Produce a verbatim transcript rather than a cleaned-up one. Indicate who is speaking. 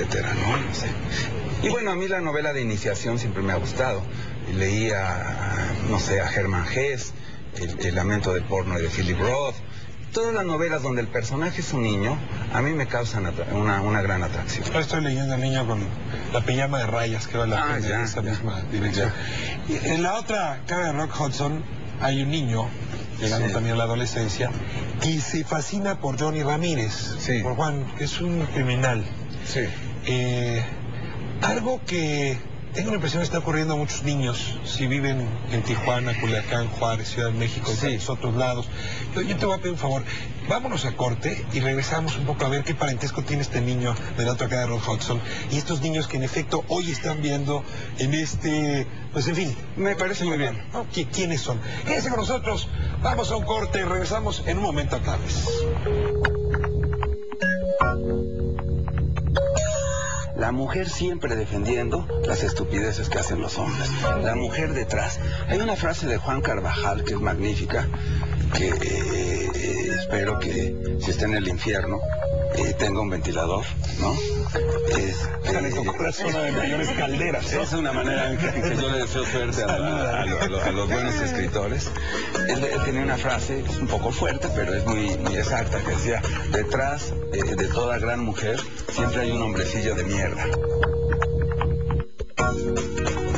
Speaker 1: etcétera, ¿no? No sé. Y bueno, a mí la novela de iniciación siempre me ha gustado. Leía, no sé, a Hermann Hesse, el, el lamento del porno de Philip Roth. Todas las novelas donde el personaje es un niño, a mí me causan una, una gran atracción.
Speaker 2: Ahora estoy leyendo El niño con la pijama de rayas, que va la
Speaker 1: ah,
Speaker 2: pena
Speaker 1: ya,
Speaker 2: en esa
Speaker 1: ya,
Speaker 2: misma dirección. Y en la otra cara de Rock Hudson hay un niño, llegando sí. también a la adolescencia, y se fascina por Johnny Ramírez,
Speaker 1: sí.
Speaker 2: por Juan, que es un criminal.
Speaker 1: Sí.
Speaker 2: Eh, algo que tengo la impresión que está ocurriendo a muchos niños, si viven en Tijuana, Culiacán, Juárez, Ciudad de México,
Speaker 1: sí.
Speaker 2: y tantos otros lados. Yo, yo te voy a pedir un favor, vámonos a corte y regresamos un poco a ver qué parentesco tiene este niño de la otra cara de Rock Hudson y estos niños que en efecto hoy están viendo en este, pues en fin.
Speaker 1: Me parece muy bien.
Speaker 2: ¿No? ¿Quiénes son? Quédense con nosotros, vamos a un corte y regresamos en un momento a Cables.
Speaker 1: La mujer siempre defendiendo las estupideces que hacen los hombres. La mujer detrás. Hay una frase de Juan Carvajal que es magnífica, que eh, eh, espero que si está en el infierno eh, tenga un ventilador, ¿no? Es,
Speaker 2: eh, es una de mayores calderas, ¿no?
Speaker 1: Es una manera en que, en que yo le deseo suerte a, a, a, a, a, a los buenos escritores. Él, él tenía una frase, es un poco fuerte, pero es muy, muy exacta, que decía, detrás eh, de toda gran mujer siempre hay un hombrecillo de mierda.